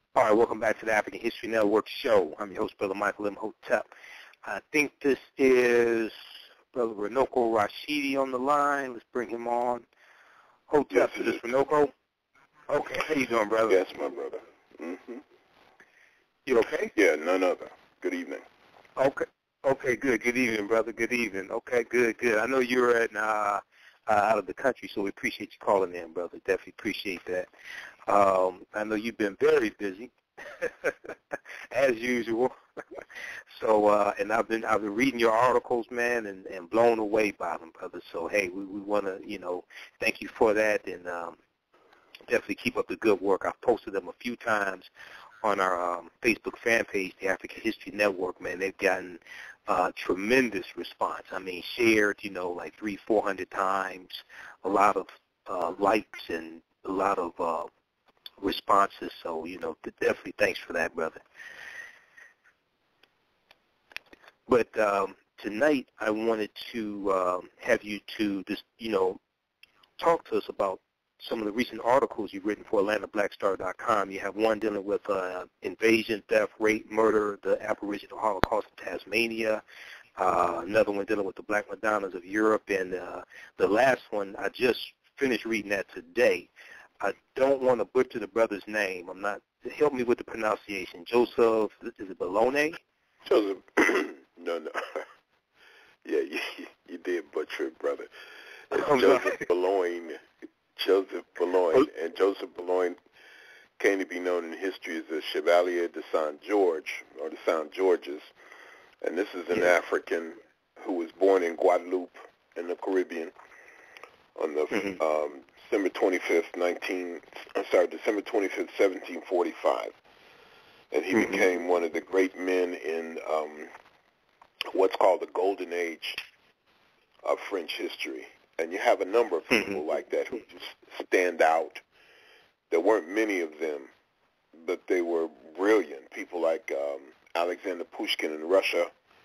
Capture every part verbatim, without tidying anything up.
All right, welcome back to the African History Network show. I'm your host, Brother Michael Imhotep. I think this is Brother Runoko Rashidi on the line. Let's bring him on. Hotep, yes, is this Runoko? Okay, how you doing, brother? Yes, my brother. Mm-hmm. You okay? Yeah, none other. Good evening. Okay. Okay, good. Good evening, brother. Good evening. Okay, good, good. I know you're at, uh, uh, out of the country, so we appreciate you calling in, brother. Definitely appreciate that. Um, I know you've been very busy, as usual. so, uh, and I've been I've been reading your articles, man, and, and blown away by them, brother. So, hey, we, we want to, you know, thank you for that, and um, definitely keep up the good work. I've posted them a few times on our um, Facebook fan page, the African History Network, man. They've gotten uh, tremendous response. I mean, shared, you know, like three, four hundred times, a lot of uh, likes and a lot of uh, responses. So, you know, definitely thanks for that, brother. But um, tonight I wanted to um, have you to just, you know, talk to us about some of the recent articles you've written for Atlanta Black Star dot com. You have one dealing with uh, invasion, theft, rape, murder, the Aboriginal Holocaust of Tasmania, uh, another one dealing with the Black Madonnas of Europe, and uh, the last one, I just finished reading that today. I don't want to butcher the brother's name. I'm not, help me with the pronunciation. Joseph, is it Bologna? Joseph, no, no. yeah, you, you did butcher it, brother. It's I'm Joseph sorry. Boulogne. Joseph Boulogne, and Joseph Boulogne came to be known in history as the Chevalier de Saint George, or the Saint Georges, and this is an Yeah. African who was born in Guadeloupe in the Caribbean on the Mm-hmm. um, December twenty-fifth, nineteen. I'm sorry, December twenty-fifth, seventeen forty-five, and he Mm-hmm. became one of the great men in um, what's called the Golden Age of French history. And you have a number of people Mm-hmm. like that who just stand out. There weren't many of them, but they were brilliant. People like um, Alexander Pushkin in Russia,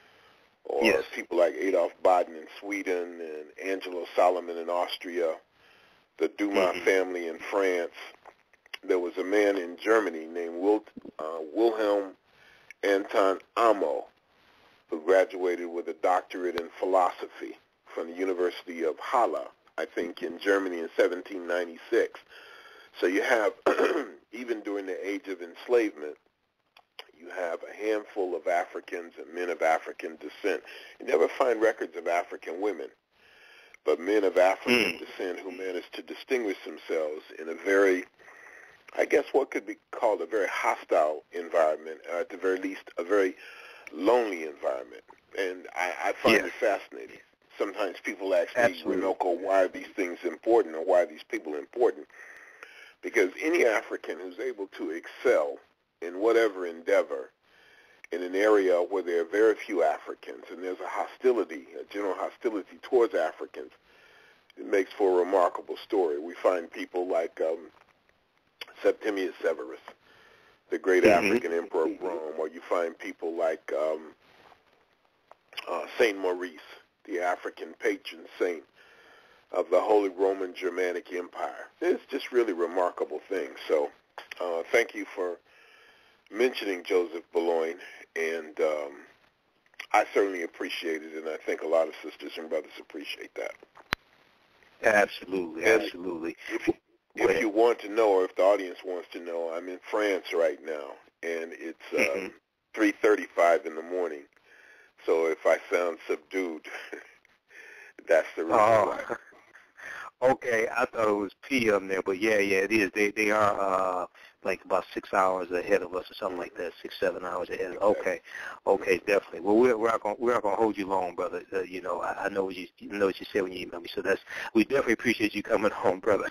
or Yes. people like Adolf Baden in Sweden, and Angelo Solomon in Austria, the Dumas Mm-hmm. family in France. There was a man in Germany named Wil- uh, Wilhelm Anton Amo, who graduated with a doctorate in philosophy from the University of Halle, I think, in Germany in seventeen ninety-six. So you have, even during the age of enslavement, you have a handful of Africans and men of African descent. You never find records of African women, but men of African Mm. descent who managed to distinguish themselves in a very, I guess what could be called a very hostile environment, or at the very least a very lonely environment. And I, I find Yes. it fascinating. Sometimes people ask me, Absolutely. Runoko, why are these things important, or why are these people important? Because any African who's able to excel in whatever endeavor in an area where there are very few Africans, and there's a hostility, a general hostility towards Africans, it makes for a remarkable story. We find people like um, Septimius Severus, the great Mm-hmm. African emperor of Rome, or you find people like um, uh, Saint Maurice, the African patron saint of the Holy Roman Germanic Empire. It's just really remarkable things. So uh, thank you for mentioning Joseph Boulogne, and um, I certainly appreciate it, and I think a lot of sisters and brothers appreciate that. Absolutely. And Absolutely. If, if you want to know, or if the audience wants to know, I'm in France right now, and it's um, Mm-hmm. three thirty-five in the morning. So if I sound subdued, that's the reason Oh, why. okay. I thought it was P M there, but yeah, yeah, it is. They they are uh, like about six hours ahead of us, or something like that. Six, seven hours ahead. Exactly. Okay, okay, definitely. Well, we're we're not gonna we're not gonna hold you long, brother. Uh, you know, I, I know what you, you know what you said when you emailed me. So that's we definitely appreciate you coming home, brother.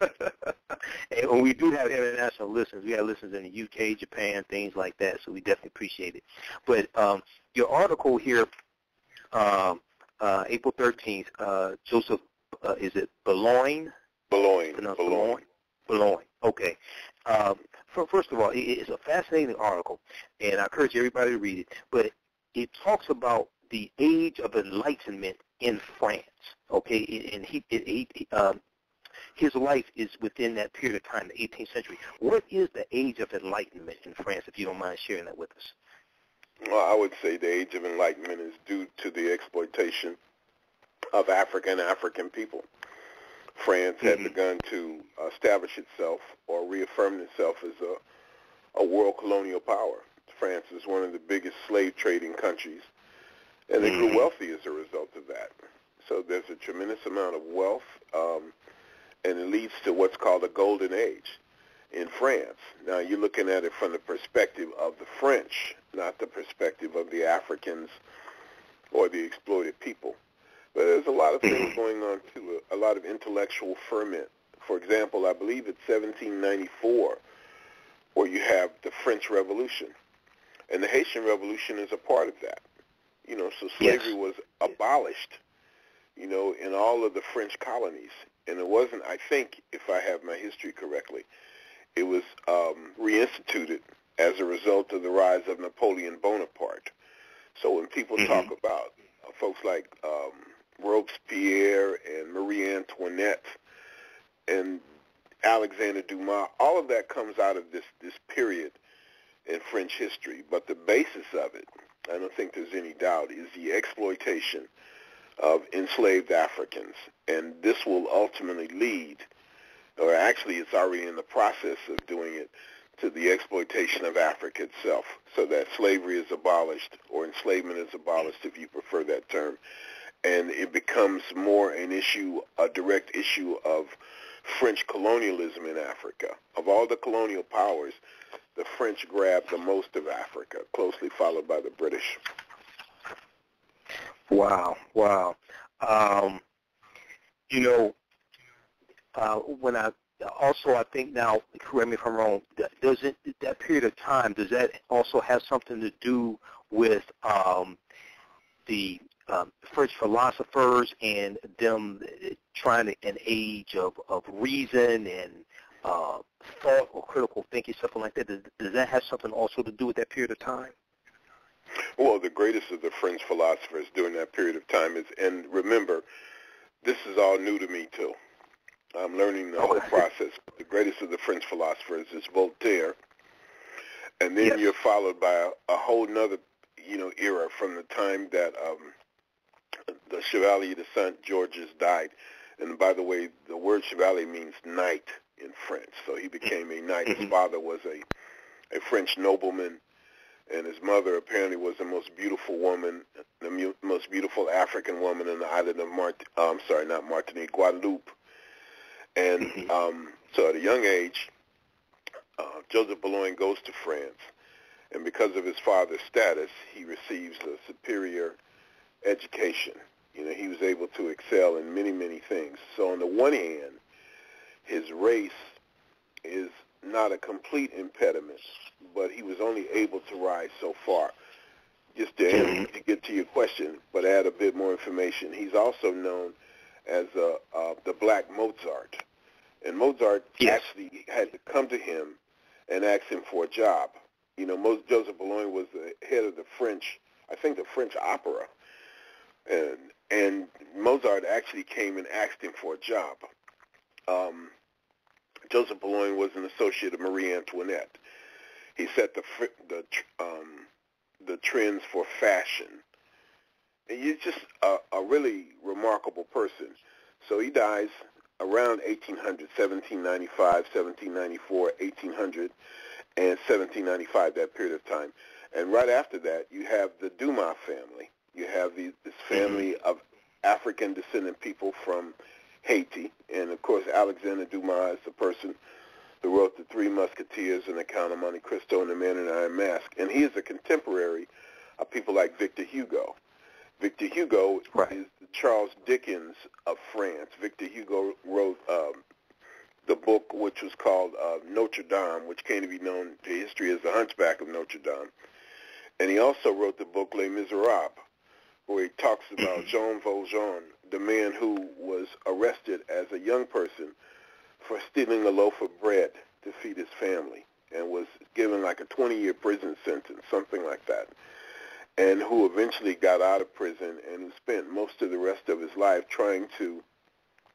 And when we do have international listeners, we have listeners in the U K, Japan, things like that. So we definitely appreciate it. But um, your article here. Um, Uh, April thirteenth, uh, Joseph, uh, is it Boulogne? Boulogne. Pronounced Boulogne. Boulogne. Okay. Um, for, first of all, it, it's a fascinating article, and I encourage everybody to read it. But it talks about the age of enlightenment in France. Okay, and he, it, he um, his life is within that period of time, the eighteenth century. What is the Age of Enlightenment in France, if you don't mind sharing that with us? Well, I would say the Age of Enlightenment is due to the exploitation of Africa and African people. France had mm-hmm. begun to establish itself or reaffirm itself as a, a world colonial power. France is one of the biggest slave trading countries, and they mm-hmm. grew wealthy as a result of that. So there's a tremendous amount of wealth, um, and it leads to what's called a golden age in France. Now, you're looking at it from the perspective of the French, not the perspective of the Africans or the exploited people. But there's a lot of things going on, too, a, a lot of intellectual ferment. For example, I believe it's seventeen ninety-four where you have the French Revolution. And the Haitian Revolution is a part of that. You know, so slavery yes. was abolished, you know, in all of the French colonies. And it wasn't, I think, if I have my history correctly, it was um, reinstituted as a result of the rise of Napoleon Bonaparte. So when people mm-hmm. talk about uh, folks like um, Robespierre and Marie Antoinette and Alexander Dumas, all of that comes out of this, this period in French history. But the basis of it, I don't think there's any doubt, is the exploitation of enslaved Africans. And this will ultimately lead, or actually it's already in the process of doing it, to the exploitation of Africa itself, so that slavery is abolished, or enslavement is abolished, if you prefer that term, and it becomes more an issue, a direct issue of French colonialism in Africa. Of all the colonial powers, the French grabbed the most of Africa, closely followed by the British. Wow, wow. Um, you know, uh, when I also, I think now, correct me if I'm wrong, does it, that period of time, does that also have something to do with um, the um, French philosophers and them trying to, an age of, of reason and uh, thought or critical thinking, something like that? Does, does that have something also to do with that period of time? Well, the greatest of the French philosophers during that period of time is, and remember, this is all new to me too. I'm learning the whole process. The greatest of the French philosophers is Voltaire, and then yes. you're followed by a, a whole nother, you know, era from the time that um, the Chevalier de Saint Georges died. And by the way, the word Chevalier means knight in French, so he became a knight. His father was a, a French nobleman, and his mother apparently was the most beautiful woman, the mu- most beautiful African woman in the island of Mart. Uh, I'm sorry, not Martinique, Guadeloupe. And um, so at a young age, uh, Joseph Boulogne goes to France, and because of his father's status, he receives a superior education. You know, he was able to excel in many, many things. So on the one hand, his race is not a complete impediment, but he was only able to rise so far. Just to, add, to get to your question, but add a bit more information, he's also known as uh, uh, the Black Mozart. And Mozart yes. actually had to come to him and ask him for a job. You know, Mo- Joseph Boulogne was the head of the French, I think the French opera. And, and Mozart actually came and asked him for a job. Um, Joseph Boulogne was an associate of Marie Antoinette. He set the, the, um, the trends for fashion. And he's just a, a really remarkable person. So he dies around eighteen hundred, seventeen ninety-five, seventeen ninety-four, eighteen hundred, and seventeen ninety-five, that period of time. And right after that, you have the Dumas family. You have the, this family of African descendant people from Haiti. And, of course, Alexander Dumas is the person who wrote The Three Musketeers and The Count of Monte Cristo and The Man in the Iron Mask. And he is a contemporary of people like Victor Hugo. Victor Hugo right. is the Charles Dickens of France. Victor Hugo wrote um, the book which was called uh, Notre Dame, which came to be known to history as The Hunchback of Notre Dame. And he also wrote the book Les Miserables, where he talks about Jean Valjean, the man who was arrested as a young person for stealing a loaf of bread to feed his family and was given like a twenty-year prison sentence, something like that, and who eventually got out of prison and who spent most of the rest of his life trying to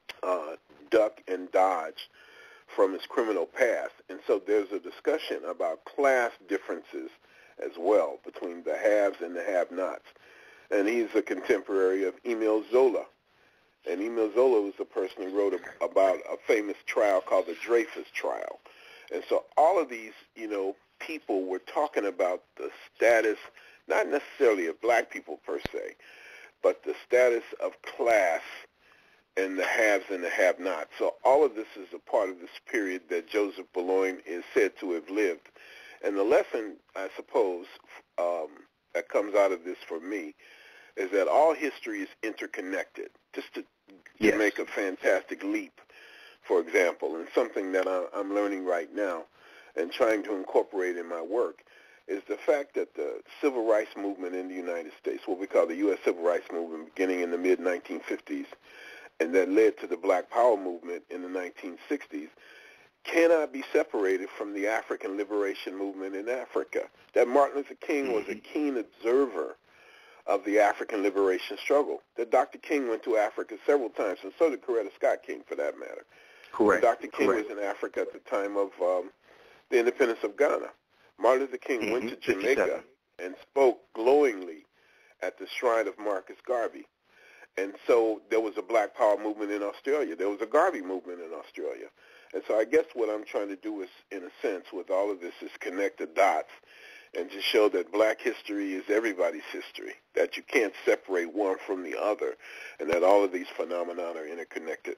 uh, duck and dodge from his criminal past. And so there's a discussion about class differences as well between the haves and the have-nots. And he's a contemporary of Emile Zola. And Emile Zola was the person who wrote a, about a famous trial called the Dreyfus Trial. And so all of these, you know, people were talking about the status, not necessarily of black people per se, but the status of class and the haves and the have-nots. So all of this is a part of this period that Joseph Boulogne is said to have lived. And the lesson, I suppose, um, that comes out of this for me is that all history is interconnected. Just to, to yes. make a fantastic leap, for example, and something that I, I'm learning right now and trying to incorporate in my work is the fact that the civil rights movement in the United States, what we call the U S Civil Rights Movement beginning in the mid nineteen fifties, and that led to the Black Power movement in the nineteen sixties, cannot be separated from the African liberation movement in Africa. That Martin Luther King was a keen observer of the African liberation struggle. That Doctor King went to Africa several times, and so did Coretta Scott King, for that matter. Correct. And Doctor King Correct. was in Africa at the time of um, the independence of Ghana. Martin Luther King mm-hmm. went to Jamaica and spoke glowingly at the shrine of Marcus Garvey. And so there was a Black Power movement in Australia. There was a Garvey movement in Australia. And so I guess what I'm trying to do is, in a sense, with all of this, is connect the dots and to show that black history is everybody's history, that you can't separate one from the other, and that all of these phenomena are interconnected.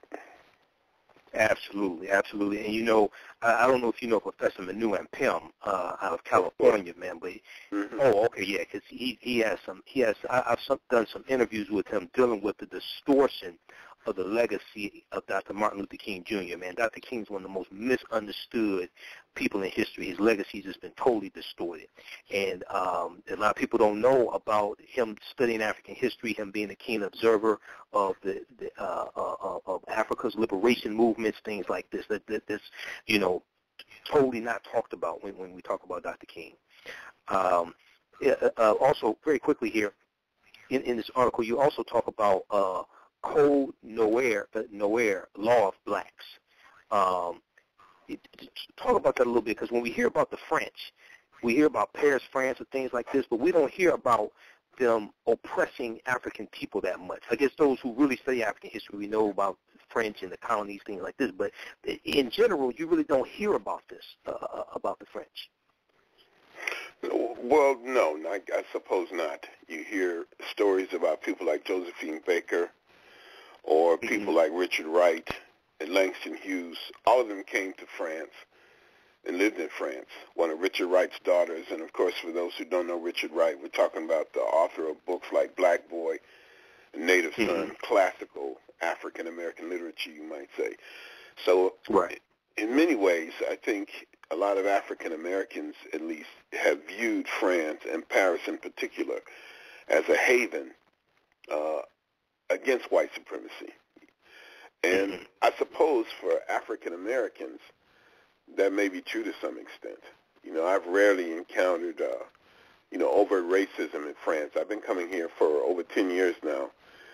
Absolutely, absolutely. And, you know, I, I don't know if you know Professor Manu and Pim uh, out of California, man, but, mm-hmm. oh, okay, yeah, because he, he has some, he has, I, I've some, done some interviews with him dealing with the distortion of the legacy of Doctor Martin Luther King Junior, man. Doctor King's one of the most misunderstood people in history. His legacy has just been totally distorted. And um, a lot of people don't know about him studying African history, him being a keen observer of the, the uh, uh, of Africa's liberation movements, things like this. That, that this, you know, totally not talked about when, when we talk about Doctor King. Um, uh, also, very quickly here, in, in this article, you also talk about uh, Code Noir, uh, Noir, Law of Blacks. Um, it, talk about that a little bit, because when we hear about the French, we hear about Paris, France, and things like this, but we don't hear about them oppressing African people that much. I guess those who really study African history, we know about French and the colonies, things like this, but in general, you really don't hear about this, uh, about the French. Well, no, I, I suppose not. You hear stories about people like Josephine Baker, or people mm-hmm. like Richard Wright and Langston Hughes. All of them came to France and lived in France. One of Richard Wright's daughters, and of course, for those who don't know Richard Wright, we're talking about the author of books like Black Boy, Native Son, mm-hmm. classical African-American literature, you might say. So right. in many ways, I think a lot of African-Americans, at least, have viewed France, and Paris in particular, as a haven uh, against white supremacy. And mm-hmm. I suppose for African Americans, that may be true to some extent. You know, I've rarely encountered, uh, you know, overt racism in France. I've been coming here for over ten years now,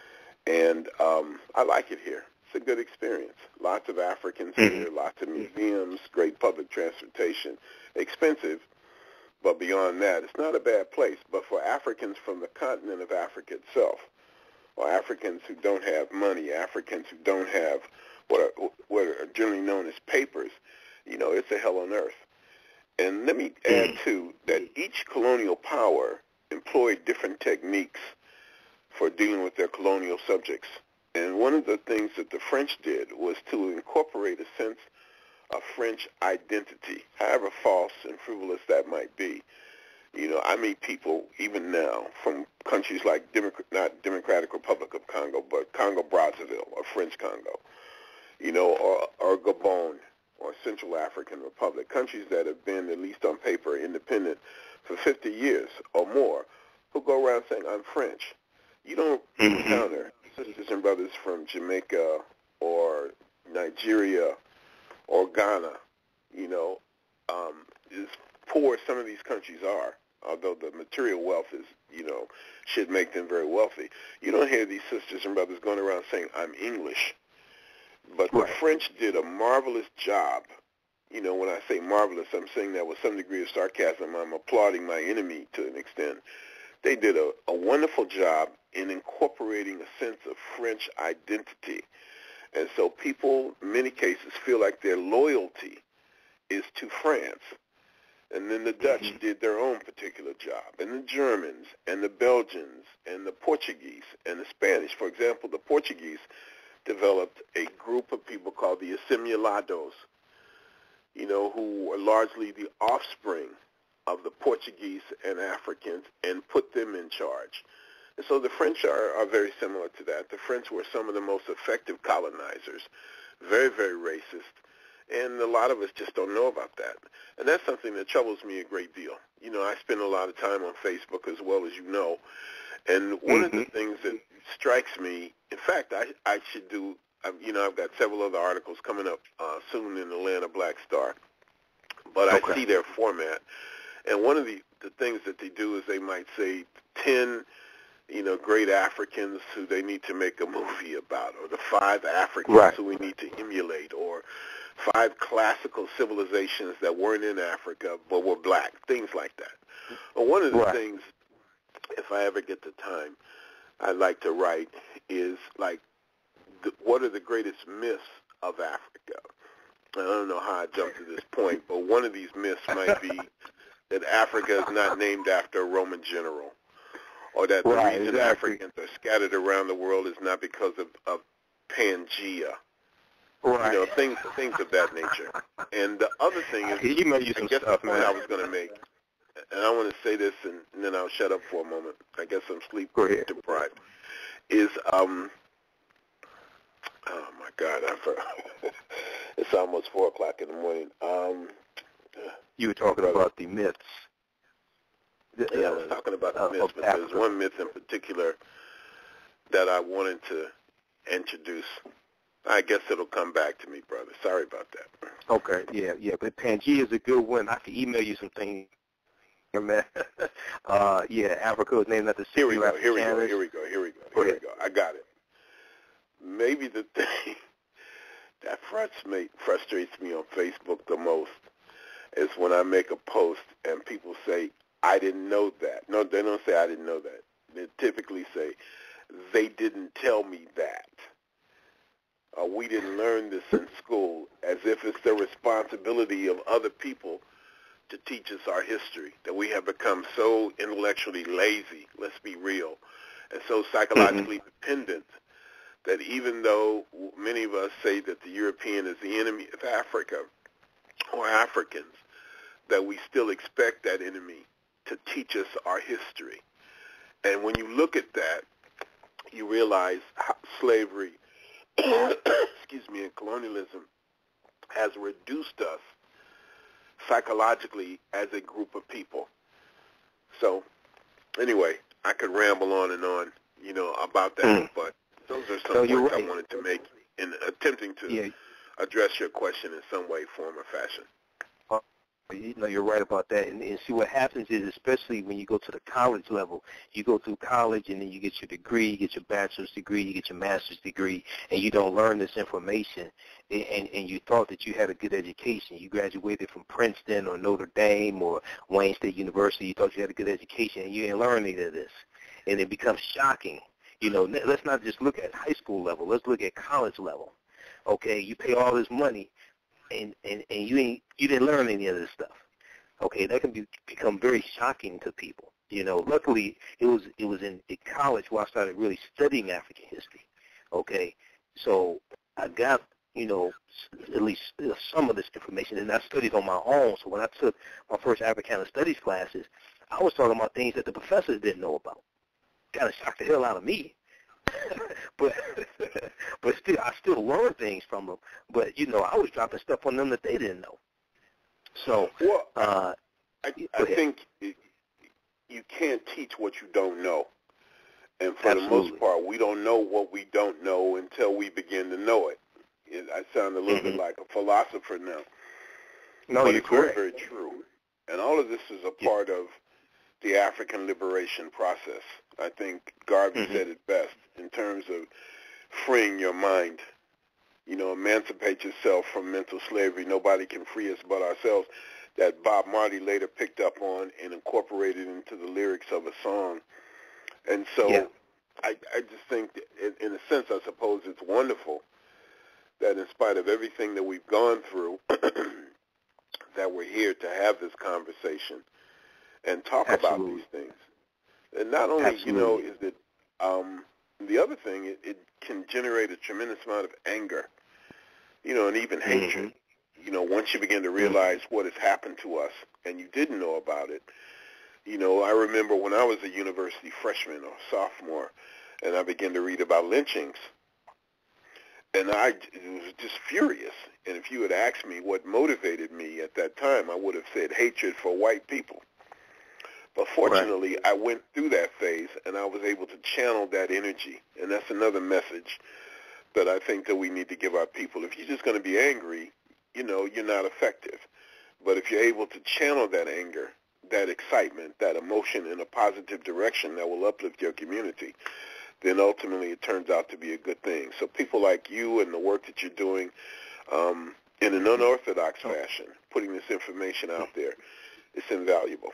and um, I like it here. It's a good experience. Lots of Africans mm-hmm. here, lots of museums, great public transportation, expensive, but beyond that, it's not a bad place. But for Africans from the continent of Africa itself, or Africans who don't have money, Africans who don't have what are, what are generally known as papers, you know, it's a hell on earth. And let me add, too, that each colonial power employed different techniques for dealing with their colonial subjects. And one of the things that the French did was to incorporate a sense of French identity, however false and frivolous that might be. You know, I meet people even now from countries like, Democrat, not Democratic Republic of Congo, but Congo-Brazzaville or French Congo, you know, or, or Gabon or Central African Republic, countries that have been, at least on paper, independent for fifty years or more, who go around saying, I'm French. You don't encounter sisters and brothers from Jamaica or Nigeria or Ghana, you know, um, as poor as some of these countries are, although the material wealth is, you know, should make them very wealthy. You don't hear these sisters and brothers going around saying, I'm English. But the Right. French did a marvelous job. You know, when I say marvelous, I'm saying that with some degree of sarcasm. I'm applauding my enemy to an extent. They did a, a wonderful job in incorporating a sense of French identity. And so people, in many cases, feel like their loyalty is to France. And then the Dutch mm-hmm. did their own particular job, and the Germans, and the Belgians, and the Portuguese, and the Spanish. For example, the Portuguese developed a group of people called the Assimilados, you know, who were largely the offspring of the Portuguese and Africans, and put them in charge. And so the French are, are very similar to that. The French were some of the most effective colonizers, very, very racist. And a lot of us just don't know about that. And that's something that troubles me a great deal. You know, I spend a lot of time on Facebook as well, as you know. And one mm-hmm. of the things that strikes me, in fact, I, I should do, you know, I've got several other articles coming up uh, soon in the Atlanta Black Star. But okay. I see their format. And one of the, the things that they do is they might say ten, you know, great Africans who they need to make a movie about, or the five Africans right. who we need to emulate, or five classical civilizations that weren't in Africa but were black, things like that. Well, one of the right. things, if I ever get the time, I'd like to write is, like, the, what are the greatest myths of Africa? I don't know how I jumped to this point, but one of these myths might be that Africa is not named after a Roman general, or that the right, reason exactly. Africans are scattered around the world is not because of, of Pangea. Right. You know, things things of that nature. And the other thing is, you may use some I guess stuff, the point man. I was going to make, and I want to say this, and, and then I'll shut up for a moment. I guess I'm sleep deprived. Is um, oh my God, I forgot. It's almost four o'clock in the morning. Um, you were talking brother. about the myths. The, yeah, I was talking about the uh, myths, but Africa. There's one myth in particular that I wanted to introduce. I guess it'll come back to me, brother. Sorry about that. Okay, yeah, yeah. But Pangea is a good one. I can email you some things, man. uh, yeah, Africa is named after the Here we go, here we go, here we go, here we go, here we go. I got it. Maybe the thing that frustrates me on Facebook the most is when I make a post and people say, I didn't know that. No, they don't say I didn't know that. They typically say, they didn't tell me that. Uh, we didn't learn this in school, as if it's the responsibility of other people to teach us our history, that we have become so intellectually lazy, let's be real, and so psychologically mm-hmm. dependent that even though many of us say that the European is the enemy of Africa or Africans, that we still expect that enemy to teach us our history. And when you look at that, you realize how slavery excuse me, and colonialism has reduced us psychologically as a group of people. So, anyway, I could ramble on and on, you know, about that, mm. but those are some so points right. I wanted to make in attempting to yeah. address your question in some way, form, or fashion. You know, you're right about that. And, and see, what happens is, especially when you go to the college level, you go through college and then you get your degree, you get your bachelor's degree, you get your master's degree, and you don't learn this information. And, and, and you thought that you had a good education. You graduated from Princeton or Notre Dame or Wayne State University. You thought you had a good education, and you didn't learn any of this. And it becomes shocking. You know, let's not just look at high school level. Let's look at college level. Okay, you pay all this money. And, and, and you ain't you didn't learn any of this stuff. Okay, that can be, become very shocking to people. You know, luckily it was it was in, in college where I started really studying African history. Okay, so I got you know at least some of this information, and I studied on my own. So when I took my first Africana Studies classes, I was talking about things that the professors didn't know about. Kind of shocked the hell out of me. but but still, I still learned things from them. But you know, I was dropping stuff on them that they didn't know. So, well, uh, I, I think it, you can't teach what you don't know, and for Absolutely. the most part, we don't know what we don't know until we begin to know it. it I sound a little mm-hmm. bit like a philosopher now. No, but you're it's correct. very, very true. And all of this is a part yeah. of the African liberation process. I think Garvey mm-hmm. said it best in terms of freeing your mind you know, emancipate yourself from mental slavery. Nobody can free us but ourselves, that Bob Marley later picked up on and incorporated into the lyrics of a song. And so yeah. I, I just think, that in, in a sense, I suppose it's wonderful that in spite of everything that we've gone through, that we're here to have this conversation and talk Absolutely. about these things. And not only, Absolutely. you know, is it, um, the other thing, it, it can generate a tremendous amount of anger, you know, and even mm-hmm. hatred. You know, once you begin to realize mm-hmm. what has happened to us and you didn't know about it. You know, I remember when I was a university freshman or sophomore and I began to read about lynchings, and I was just furious. And if you had asked me what motivated me at that time, I would have said hatred for white people. But fortunately, right. I went through that phase, and I was able to channel that energy. And that's another message that I think that we need to give our people. If you're just going to be angry, you know, you're not effective. But if you're able to channel that anger, that excitement, that emotion in a positive direction that will uplift your community, then ultimately it turns out to be a good thing. So people like you and the work that you're doing um, in an unorthodox fashion, putting this information out there, it's invaluable.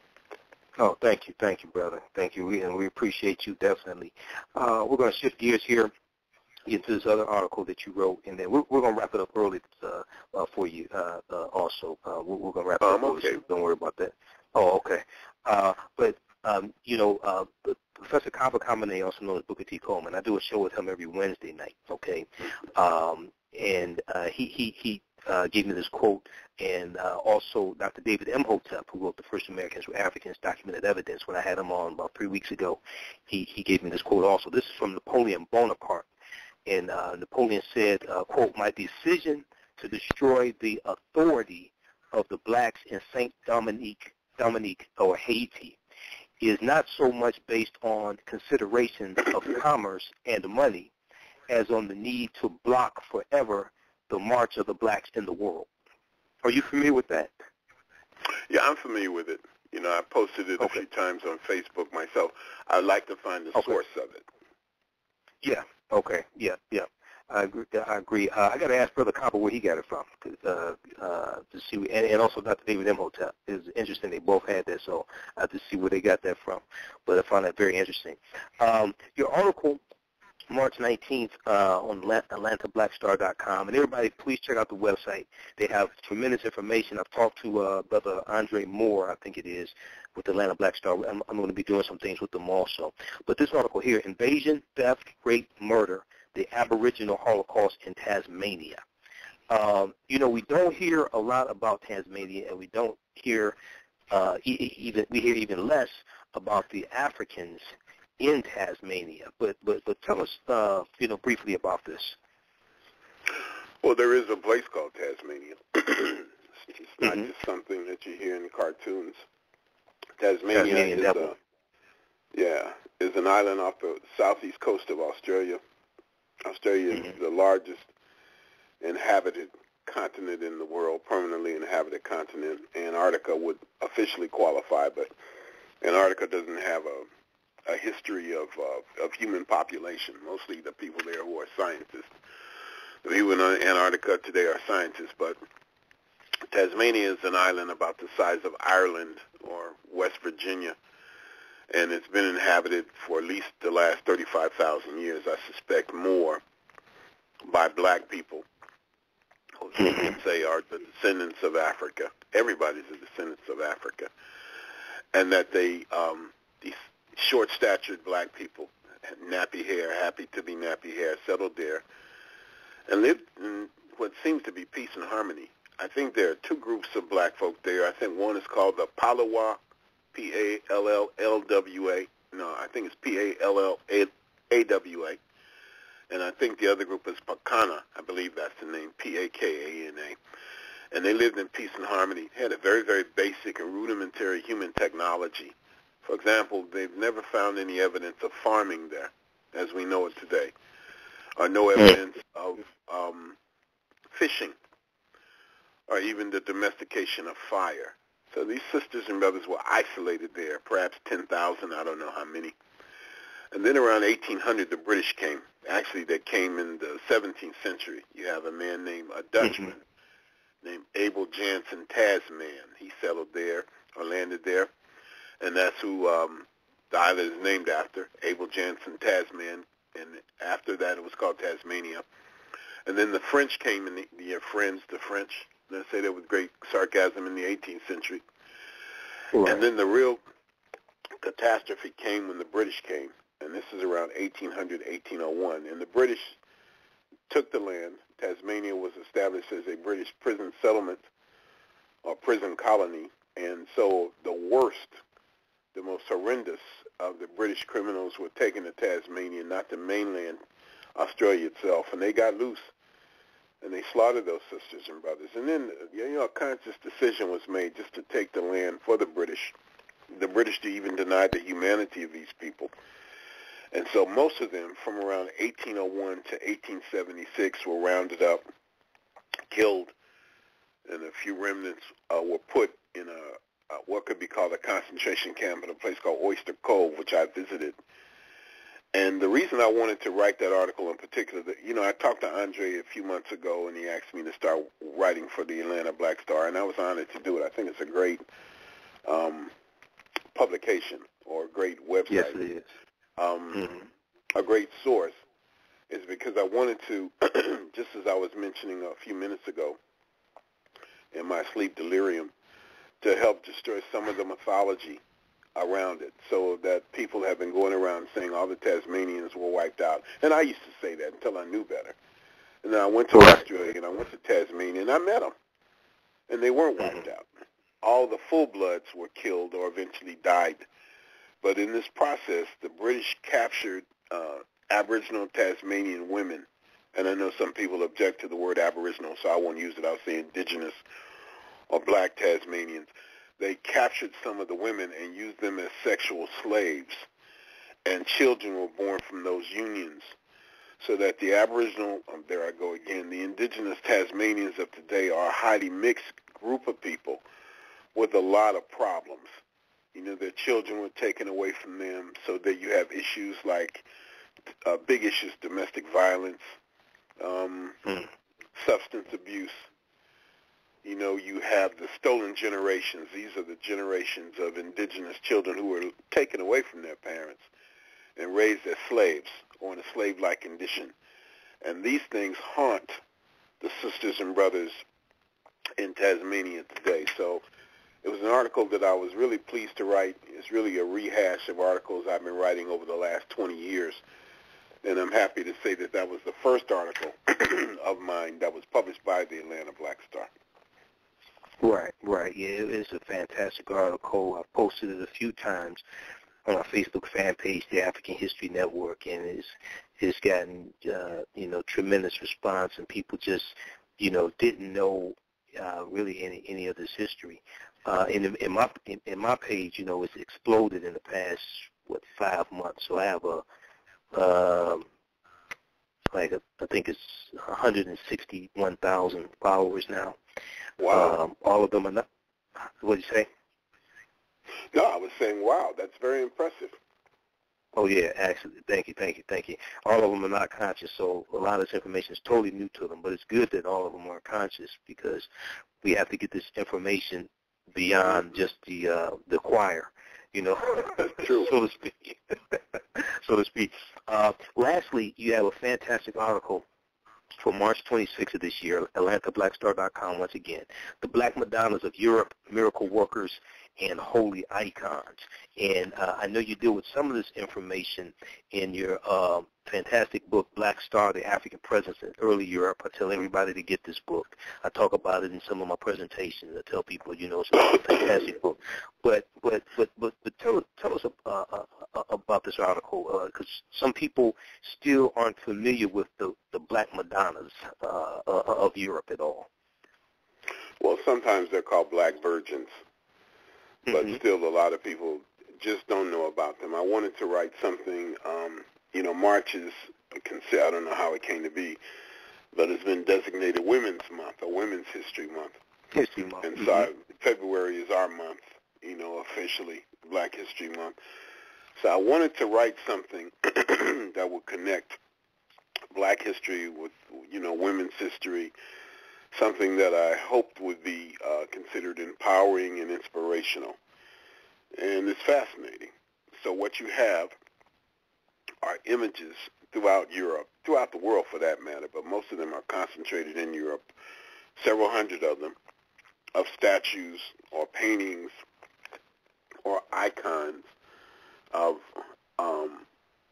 Oh, thank you. Thank you, brother. Thank you. We, and we appreciate you definitely. Uh, we're going to shift gears here into this other article that you wrote, and then we're, we're going to wrap it up early uh, uh, for you uh, uh, also. Uh, we're, we're going to wrap it um, up early, okay. so don't worry about that. Oh, okay. Uh, but, um, you know, uh, Professor Kaba Kamene, also known as Booker T. Coleman, I do a show with him every Wednesday night, okay? Um, and uh, he, he, he uh, gave me this quote, and uh, also Doctor David Imhotep, who wrote The First Americans Were Africans, Documented Evidence, when I had him on about three weeks ago, he, he gave me this quote also. This is from Napoleon Bonaparte. And uh, Napoleon said, uh, quote, "My decision to destroy the authority of the blacks in Saint Dominique, Dominique or Haiti is not so much based on considerations of commerce and money as on the need to block forever the march of the blacks in the world." Are you familiar with that? Yeah, I'm familiar with it. You know, I posted it okay. a few times on Facebook myself. I'd like to find the okay. source of it. Yeah. Okay. Yeah. Yeah. I agree. I agree. Uh, I got to ask Brother Copper where he got it from, uh, uh, to see, and, and also Doctor David Imhotep. It's interesting. They both had that, so I have to see where they got that from. But I found that very interesting. Um, your article, March nineteenth, uh, on Atlanta Black Star dot com, and everybody, please check out the website. They have tremendous information. I've talked to uh, Brother Andre Moore, I think it is, with Atlanta Black Star. I'm, I'm going to be doing some things with them also. But this article here, Invasion, Theft, Rape, Murder, the Aboriginal Holocaust in Tasmania. Um, you know, we don't hear a lot about Tasmania, and we don't hear uh, e- even we hear even less about the Africans in Tasmania. But but but tell us, uh, you know, briefly about this. Well, there is a place called Tasmania. It's not mm-hmm. just something that you hear in cartoons. Tasmania Tasmanian is devil. a yeah is an island off the southeast coast of Australia. Australia mm-hmm. is the largest inhabited continent in the world, permanently inhabited continent. Antarctica would officially qualify, but Antarctica doesn't have a, a history of uh, of human population. Mostly the people there who are scientists. The people in Antarctica today are scientists, but Tasmania is an island about the size of Ireland or West Virginia, and it's been inhabited for at least the last thirty-five thousand years, I suspect more, by black people, who you can say are the descendants of Africa. Everybody's the descendants of Africa. And that they, um, these short-statured black people, nappy hair, happy to be nappy hair, settled there, and lived in what seems to be peace and harmony. I think there are two groups of black folk there. I think one is called the Palawa, P A L L L W A. No, I think it's P A L L A W A. And I think the other group is Pakana. I believe that's the name, P A K A N A. And they lived in peace and harmony. They had a very, very basic and rudimentary human technology. For example, they've never found any evidence of farming there, as we know it today, or no evidence of um, fishing, or even the domestication of fire. So these sisters and brothers were isolated there, perhaps ten thousand, I don't know how many. And then around eighteen hundred, the British came. Actually, they came in the seventeenth century. You have a man named, a Dutchman, mm-hmm. named Abel Jansen Tasman. He settled there or landed there, and that's who um, the island is named after, Abel Jansen Tasman. And after that, it was called Tasmania. And then the French came in the, the friends, the French. Let's say that with great sarcasm in the eighteenth century. Right. And then the real catastrophe came when the British came. And this is around eighteen hundred, eighteen oh one. And the British took the land. Tasmania was established as a British prison settlement or prison colony. And so the worst, the most horrendous of the British criminals were taken to Tasmania, not the mainland, Australia itself. And they got loose. And they slaughtered those sisters and brothers. And then, you know, a conscious decision was made just to take the land for the British. The British even denied the humanity of these people. And so most of them, from around eighteen oh one to eighteen seventy-six, were rounded up, killed, and a few remnants uh, were put in a uh, what could be called a concentration camp in a place called Oyster Cove, which I visited. And the reason I wanted to write that article in particular, that, you know, I talked to Andre a few months ago, and he asked me to start writing for the Atlanta Black Star, and I was honored to do it. I think it's a great um, publication or a great website. Yes, it is. Um, mm-hmm. A great source is because I wanted to, just as I was mentioning a few minutes ago in my sleep delirium, to help destroy some of the mythology around it, so that people have been going around saying all the Tasmanians were wiped out. And I used to say that until I knew better. And then I went to Australia and I went to Tasmania and I met them. And they weren't wiped mm-hmm. out. All the full-bloods were killed or eventually died. But in this process, the British captured uh, Aboriginal Tasmanian women. And I know some people object to the word Aboriginal, so I won't use it. I'll say indigenous or black Tasmanians. They captured some of the women and used them as sexual slaves. And children were born from those unions. So that the Aboriginal, um, there I go again, the indigenous Tasmanians of today are a highly mixed group of people with a lot of problems. You know, their children were taken away from them, so that you have issues like uh, big issues, domestic violence, um, mm. substance abuse. You know, you have the stolen generations. These are the generations of indigenous children who were taken away from their parents and raised as slaves or in a slave-like condition. And these things haunt the sisters and brothers in Tasmania today. So it was an article that I was really pleased to write. It's really a rehash of articles I've been writing over the last twenty years. And I'm happy to say that that was the first article of mine that was published by the Atlanta Black Star. Right, right. Yeah, it's a fantastic article. I've posted it a few times on our Facebook fan page, the African History Network, and it's, it's gotten, uh, you know, tremendous response, and people just, you know, didn't know uh, really any, any of this history. Uh, in, in my in, in my page, you know, it's exploded in the past, what, five months. So I have a, um, like, a, I think it's one hundred sixty-one thousand followers now. Wow. Um, all of them are not, what did you say? No, I was saying, wow, that's very impressive. Oh, yeah, actually, thank you, thank you, thank you. All of them are not conscious, so a lot of this information is totally new to them, but it's good that all of them are conscious because we have to get this information beyond just the uh, the choir, you know, True. so to speak. so to speak. Uh, lastly, you have a fantastic article for March twenty-sixth of this year, Atlanta Black Star dot com once again, the Black Madonnas of Europe, Miracle Workers, and Holy Icons. And uh, I know you deal with some of this information in your uh, fantastic book, Black Star, The African Presence in Early Europe. I tell everybody to get this book. I talk about it in some of my presentations. I tell people, you know, it's a fantastic book. But but but but, but tell, tell us uh, uh, about this article, because uh, some people still aren't familiar with the, the Black Madonnas uh, uh, of Europe at all. Well, sometimes they're called Black Virgins, but mm-hmm. still a lot of people just don't know about them. I wanted to write something, um, you know, March is, I don't know how it came to be, but it's been designated Women's Month, or Women's History Month. History Month. And so mm-hmm. February is our month, you know, officially, Black History Month. So I wanted to write something that would connect black history with, you know, women's history, something that I hoped would be uh, considered empowering and inspirational. And it's fascinating. So what you have are images throughout Europe, throughout the world for that matter, but most of them are concentrated in Europe, several hundred of them, of statues or paintings or icons of um,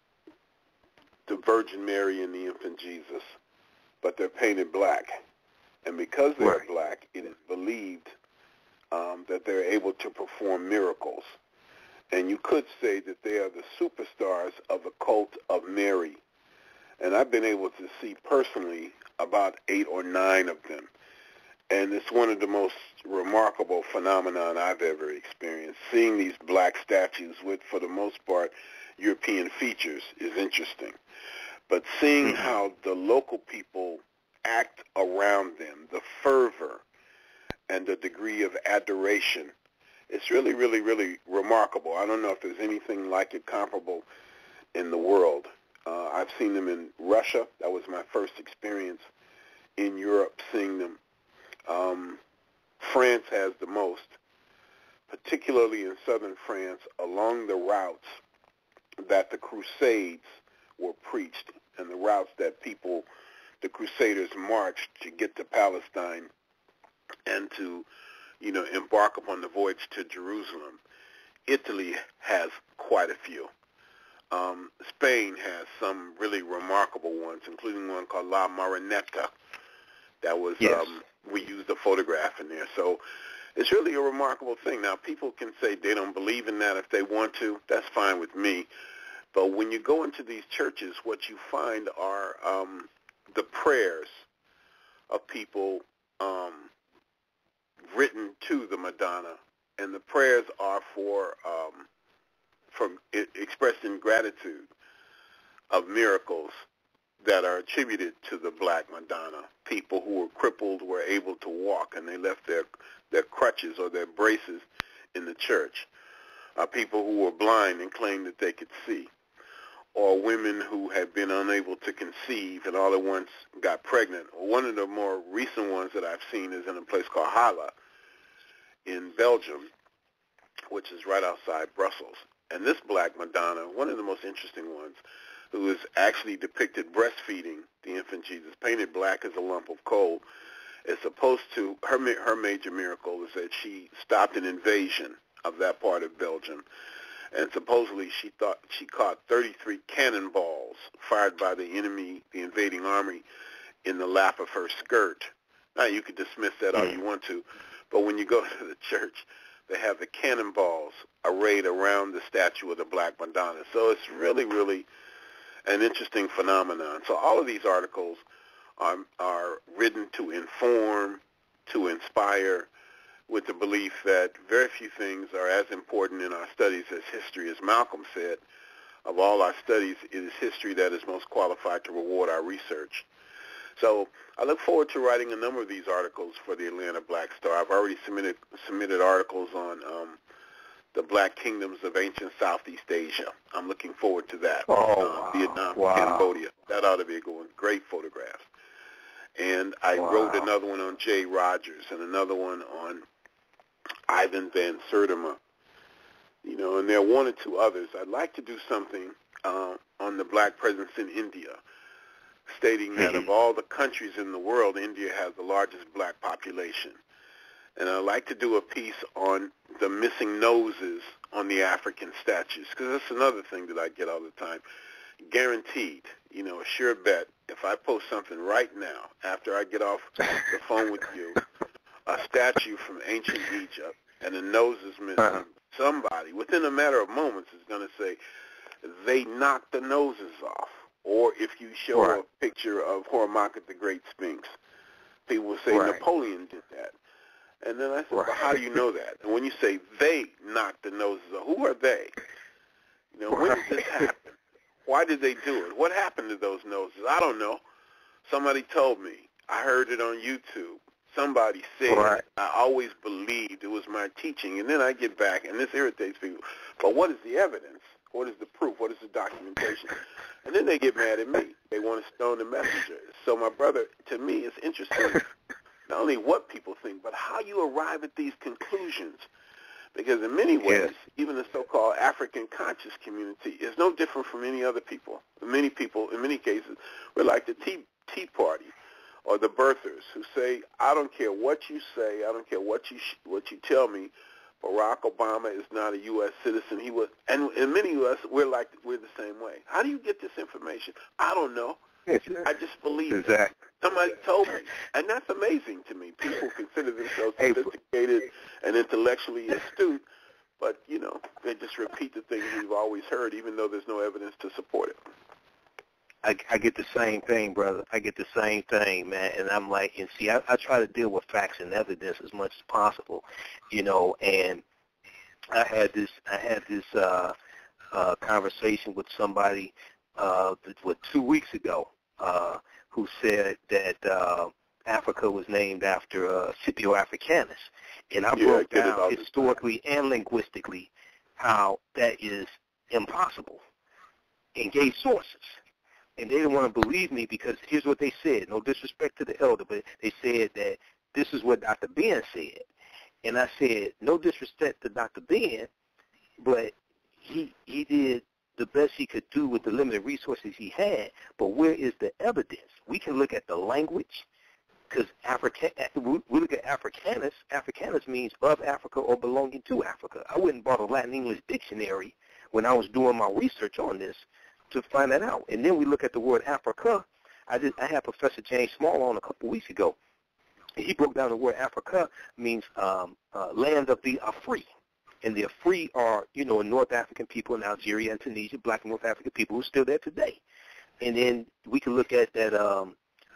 the Virgin Mary and the infant Jesus, but they're painted black. And because they're Right. black, it is believed um, that they're able to perform miracles. And you could say that they are the superstars of the cult of Mary. And I've been able to see personally about eight or nine of them. And it's one of the most remarkable phenomenon I've ever experienced. Seeing these black statues with, for the most part, European features is interesting. But seeing Mm-hmm. how the local people act around them, the fervor and the degree of adoration, it's really, really, really remarkable. I don't know if there's anything like it comparable in the world. Uh, I've seen them in Russia. That was my first experience in Europe seeing them. Um, France has the most, particularly in southern France, along the routes that the Crusades were preached and the routes that people, the Crusaders, marched to get to Palestine and to, you know, embark upon the voyage to Jerusalem. Italy has quite a few. Um, Spain has some really remarkable ones, including one called La Marinetta. That was, Yes. um, we used a photograph in there. So it's really a remarkable thing. Now, people can say they don't believe in that if they want to. That's fine with me. But when you go into these churches, what you find are um, the prayers of people um, written to the Madonna. And the prayers are for, um, from it, expressed in gratitude of miracles that are attributed to the Black Madonna. People who were crippled were able to walk, and they left their their crutches or their braces in the church. Uh, people who were blind and claimed that they could see, or women who had been unable to conceive and all at once got pregnant. One of the more recent ones that I've seen is in a place called Halle in Belgium, which is right outside Brussels. And this Black Madonna, one of the most interesting ones, who is actually depicted breastfeeding the infant Jesus, painted black as a lump of coal, is supposed to, her her major miracle is that she stopped an invasion of that part of Belgium, and supposedly she thought she caught thirty-three cannonballs fired by the enemy, the invading army, in the lap of her skirt. Now, you could dismiss that all you want to, but when you go to the church, they have the cannonballs arrayed around the statue of the Black Madonna. So it's really, really an interesting phenomenon. So all of these articles are, are written to inform, to inspire, with the belief that very few things are as important in our studies as history. As Malcolm said, of all our studies, it is history that is most qualified to reward our research. So I look forward to writing a number of these articles for the Atlanta Black Star. I've already submitted submitted articles on um, the Black Kingdoms of ancient Southeast Asia. I'm looking forward to that. Oh, uh, wow. Vietnam, Wow. Cambodia. That ought to be a good one. Great photographs. And I Wow. wrote another one on Jay Rogers and another one on Ivan Van Sertima. You know, and there are one or two others. I'd like to do something uh, on the black presence in India, stating that Mm-hmm. of all the countries in the world, India has the largest black population. And I'd like to do a piece on the missing noses on the African statues, because that's another thing that I get all the time. Guaranteed, you know, a sure bet, if I post something right now, after I get off the phone with you, a statue from ancient Egypt, and the nose is missing, Uh-huh. somebody, within a matter of moments, is going to say, they knocked the noses off. Or if you show Right. a picture of Hormaka the Great Sphinx, people will say Right. Napoleon did that. And then I said, Right. well, how do you know that? And when you say they knocked the noses off, who are they? You know, when did this happen? Why did they do it? What happened to those noses? I don't know. Somebody told me. I heard it on YouTube. Somebody said. Right. I always believed it was my teaching. And then I get back, and this irritates people. But what is the evidence? What is the proof? What is the documentation? And then they get mad at me. They want to stone the messenger. So, my brother, to me, it's interesting not only what people think, but how you arrive at these conclusions. Because in many ways, yes. even the so-called African conscious community is no different from any other people. Many people, in many cases, we're like the Tea, tea Party or the birthers who say, I don't care what you say, I don't care what you sh- what you tell me, Barack Obama is not a U S citizen. He was, and in many of us, we're like we're the same way. How do you get this information? I don't know. I just believe exactly. it. Somebody told me, and that's amazing to me. People consider themselves sophisticated and intellectually astute, but you know they just repeat the things we've always heard, even though there's no evidence to support it. I, I get the same thing, brother. I get the same thing, man. And I'm like, and see, I, I try to deal with facts and evidence as much as possible, you know. And I had this, I had this uh, uh, conversation with somebody, uh, what, two weeks ago, uh, who said that uh, Africa was named after uh, Scipio Africanus, and I yeah, broke I down historically and linguistically how that is impossible, and gave sources. And they didn't want to believe me because here's what they said. No disrespect to the elder, but they said that this is what Doctor Ben said. And I said, no disrespect to Doctor Ben, but he he did the best he could do with the limited resources he had. But where is the evidence? We can look at the language, because African, we look at Africanus. Africanus means of Africa or belonging to Africa. I went and bought a Latin English dictionary when I was doing my research on this to find that out. And then we look at the word Africa. I did. I had Professor James Small on a couple weeks ago. He broke down the word Africa means um, uh, land of the Afri. And the Afri are, you know, North African people in Algeria and Tunisia, black North African people who are still there today. And then we can look at that um,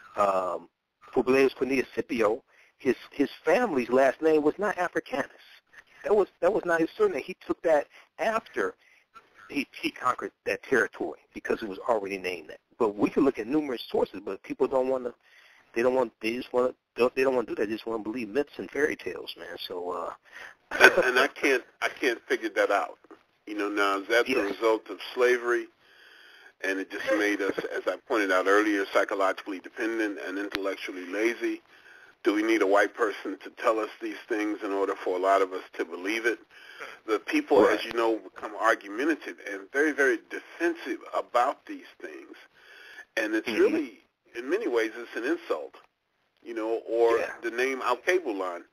um, Publius Cornelius Scipio. His his family's last name was not Africanus. That was that was not his surname. He took that after He, he conquered that territory because it was already named that. But we can look at numerous sources, but people don't want to. They don't want. They just want to. They don't want to do that. They just want to believe myths and fairy tales, man. So. Uh, and, and I can't. I can't figure that out. You know, now is that yes. the result of slavery, and it just made us, as I pointed out earlier, psychologically dependent and intellectually lazy? Do we need a white person to tell us these things in order for a lot of us to believe it? The people, right. as you know, become argumentative and very, very defensive about these things. And it's mm-hmm. really, in many ways, it's an insult, you know, or yeah. the name Al-Kabulan.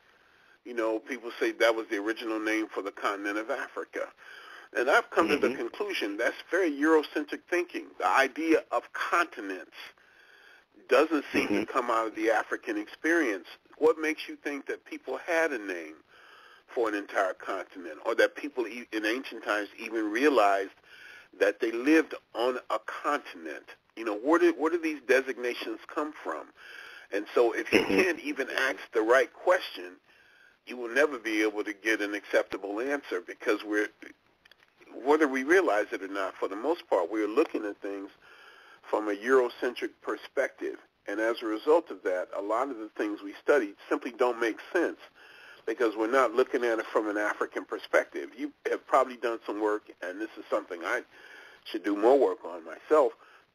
You know, people say that was the original name for the continent of Africa. And I've come mm-hmm. to the conclusion that's very Eurocentric thinking. The idea of continents doesn't seem mm-hmm. to come out of the African experience. What makes you think that people had a name for an entire continent, or that people in ancient times even realized that they lived on a continent? You know, where did where do these designations come from? And so if you can't even ask the right question, you will never be able to get an acceptable answer, because we're, whether we realize it or not, for the most part, we're looking at things from a Eurocentric perspective. And as a result of that, a lot of the things we study simply don't make sense, because we're not looking at it from an African perspective. You have probably done some work, and this is something I should do more work on myself,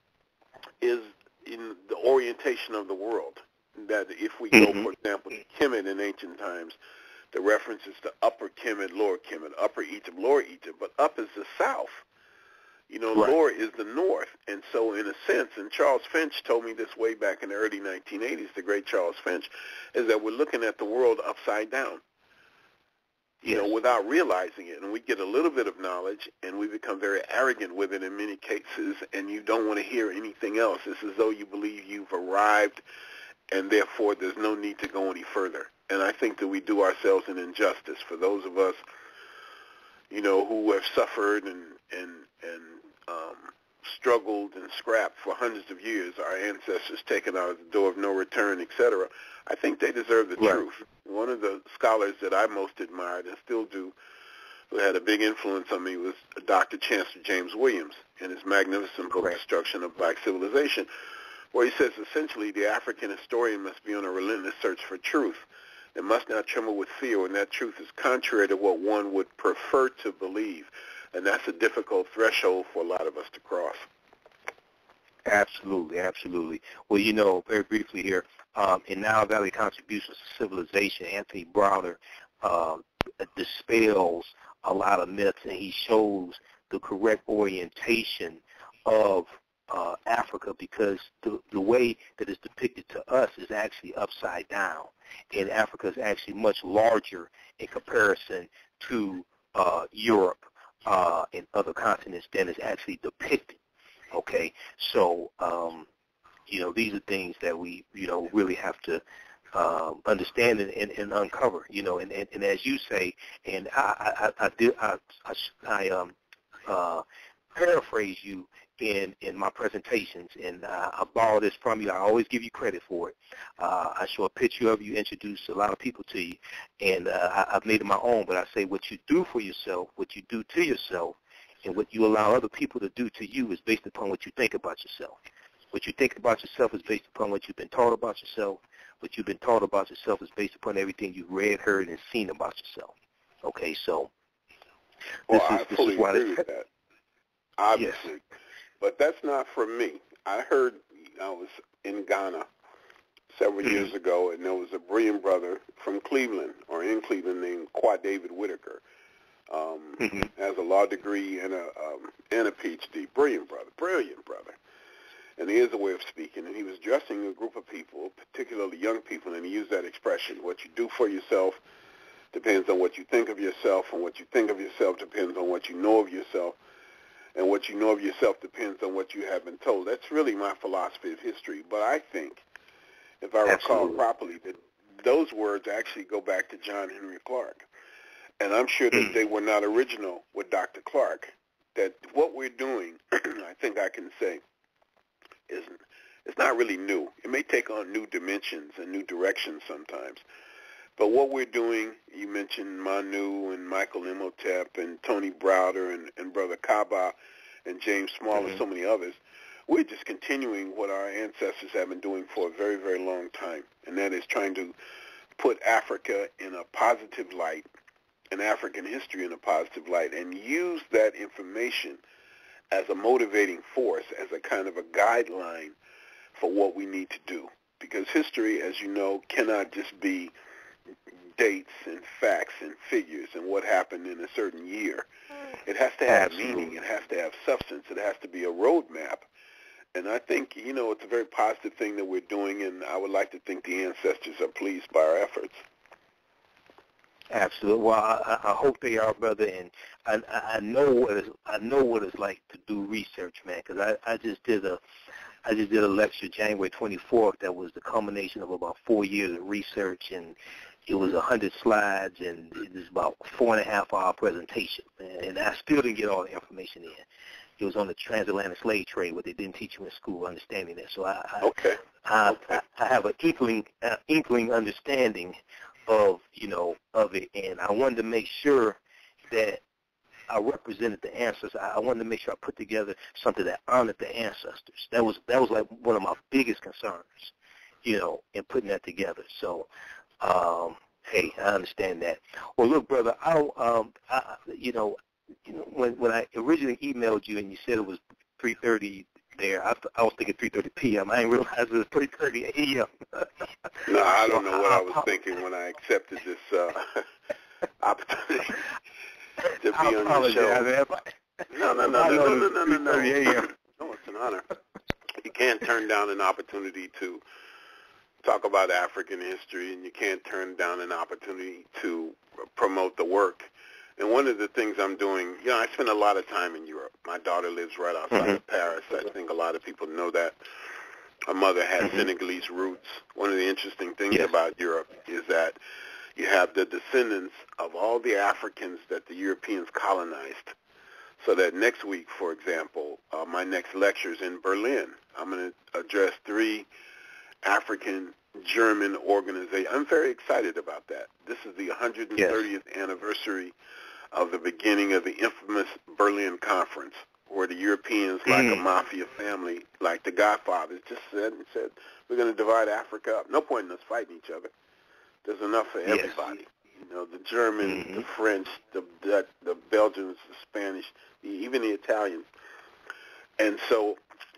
is in the orientation of the world. That if we go, for example, to Kemet in ancient times, the references to Upper Kemet, Lower Kemet, Upper Egypt, Lower Egypt, but up is the south. You know, right. Lower is the north. And so in a sense, and Charles Finch told me this way back in the early nineteen eighties, the great Charles Finch, is that we're looking at the world upside down, you yes. know, without realizing it. And we get a little bit of knowledge, and we become very arrogant with it in many cases, and you don't want to hear anything else. It's as though you believe you've arrived, and therefore there's no need to go any further. And I think that we do ourselves an injustice. For those of us, you know, who have suffered and, and, and um, struggled and scrapped for hundreds of years, our ancestors taken out of the door of no return, et cetera, I think they deserve the right. truth. One of the scholars that I most admired and still do, who had a big influence on me, was Doctor Chancellor James Williams in his magnificent book, Correct. Destruction of Black Civilization, where he says essentially the African historian must be on a relentless search for truth. They must not tremble with fear when that truth is contrary to what one would prefer to believe. And that's a difficult threshold for a lot of us to cross. Absolutely, absolutely. Well, you know, very briefly here, um, in Nile Valley Contributions to Civilization, Anthony Browder um, dispels a lot of myths, and he shows the correct orientation of uh, Africa, because the, the way that it's depicted to us is actually upside down, and Africa is actually much larger in comparison to uh, Europe uh, and other continents than is actually depicted. Okay, so, um, you know, these are things that we, you know, really have to um, understand and, and, and uncover, you know, and, and, and as you say, and I, I, I, did, I, I, I um, uh, paraphrase you in, in my presentations, and uh, I borrow this from you. I always give you credit for it. Uh, I show a picture of you, introduce a lot of people to you, and uh, I, I've made it my own, but I say what you do for yourself, what you do to yourself, and what you allow other people to do to you is based upon what you think about yourself. What you think about yourself is based upon what you've been taught about yourself. What you've been taught about yourself is based upon everything you've read, heard, and seen about yourself. Okay, so well, this is, I this fully is why agree with that, obviously. Yes. But that's not from me. I heard, I was in Ghana several mm-hmm. years ago, and there was a brilliant brother from Cleveland, or in Cleveland, named Qua David Whitaker. Um, mm-hmm. has a law degree and a um, and a P H D. Brilliant brother, brilliant brother. And he has a way of speaking. And he was addressing a group of people, particularly young people, and he used that expression: "What you do for yourself depends on what you think of yourself, and what you think of yourself depends on what you know of yourself, and what you know of yourself depends on what you have been told." That's really my philosophy of history. But I think, if I recall Absolutely. properly, that those words actually go back to John Henry Clark. And I'm sure that they were not original with Doctor Clark. That what we're doing, I think I can say, is it's not really new. It may take on new dimensions and new directions sometimes. But what we're doing, you mentioned Manu and Michael Imhotep and Tony Browder and, and Brother Kaba and James Small mm-hmm. and so many others, we're just continuing what our ancestors have been doing for a very, very long time, and that is trying to put Africa in a positive light, and African history in a positive light, and use that information as a motivating force, as a kind of a guideline for what we need to do. Because history, as you know, cannot just be dates and facts and figures and what happened in a certain year. It has to have Absolutely. meaning. It has to have substance. It has to be a roadmap. And I think, you know, it's a very positive thing that we're doing, and I would like to think the ancestors are pleased by our efforts. Absolutely. Well, I, I hope they are, brother, and I, I know what it's, I know what it's like to do research, man. Because I, I just did a, I just did a lecture January twenty-fourth that was the culmination of about four years of research, and it was a hundred slides, and it was about four and a half hour presentation, man. And I still didn't get all the information in. It was on the transatlantic slave trade, what they didn't teach you in school, understanding that. So I, I, okay. I, okay. I, I have an inkling, uh, inkling understanding of, you know, of it, and I wanted to make sure that I represented the ancestors. I wanted to make sure I put together something that honored the ancestors. That was that was like one of my biggest concerns, you know, in putting that together. So, um, hey, I understand that. Well, look, brother, I, um, I, you know, you know, when when I originally emailed you and you said it was three thirty. There, I, I was thinking three thirty p.m. I didn't realize it was three thirty a.m. No, I so don't know what I, I was I, thinking when I accepted this uh, opportunity to be I on your show. Man. No, no, no, no, no, no, no, no, no. No, it's an honor. You can't turn down an opportunity to talk about African history, and you can't turn down an opportunity to promote the work. And one of the things I'm doing, you know, I spend a lot of time in Europe. My daughter lives right outside mm-hmm. of Paris. I think a lot of people know that. My mother has mm-hmm. Senegalese roots. One of the interesting things yes. about Europe is that you have the descendants of all the Africans that the Europeans colonized. So that next week, for example, uh, my next lecture is in Berlin. I'm going to address three African German organizations. I'm very excited about that. This is the one hundred thirtieth yes. anniversary of the beginning of the infamous Berlin Conference, where the Europeans, like mm. a mafia family, like the Godfathers, just said and said, we're going to divide Africa up. No point in us fighting each other. There's enough for everybody. Yes. You know, the Germans, mm-hmm. the French, the, the the Belgians, the Spanish, the, even the Italians. And so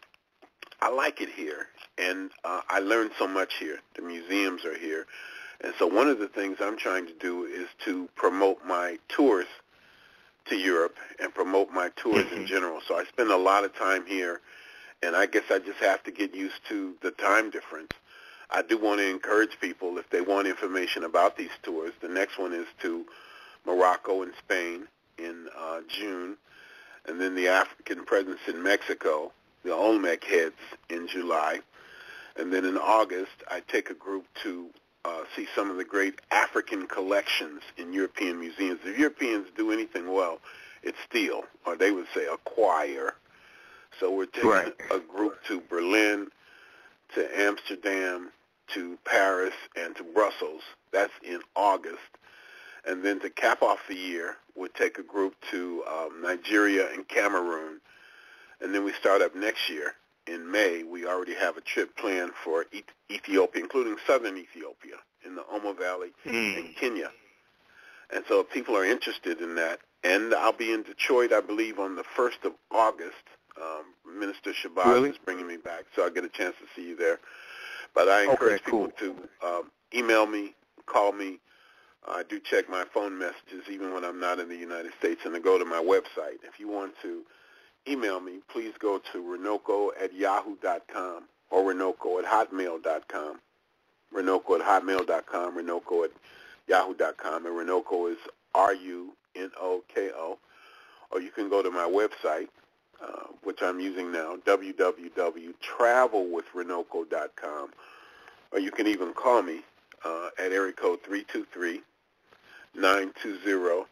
I like it here, and uh, I learned so much here. The museums are here. And so one of the things I'm trying to do is to promote my tours to Europe and promote my tours mm-hmm. in general. So I spend a lot of time here, and I guess I just have to get used to the time difference. I do want to encourage people, if they want information about these tours, the next one is to Morocco and Spain in uh, June, and then the African presence in Mexico, the Olmec heads in July. And then in August, I take a group to uh, see some of the great African collections in European museums. If Europeans do anything well, it's steal, or they would say acquire. So we're taking right. a group to Berlin, to Amsterdam, to Paris, and to Brussels. That's in August. And then to cap off the year, we'll take a group to um, Nigeria and Cameroon. And then we start up next year. In May, we already have a trip planned for Ethiopia, including southern Ethiopia, in the Omo Valley mm. and Kenya. And so if people are interested in that, and I'll be in Detroit, I believe, on the first of August. Um, Minister Shabazz really? is bringing me back, so I'll get a chance to see you there. But I encourage okay, cool. people to um, email me, call me. I do check my phone messages even when I'm not in the United States, and to go to my website. If you want to email me, please go to Runoko at yahoo dot com or Runoko at hotmail dot com. Runoko at hotmail dot com, Runoko at yahoo dot com, and Runoko is R U N O K O. Or you can go to my website, uh, which I'm using now, w w w dot travel with runoko dot com. Or you can even call me uh, at area code three two three, nine two zero,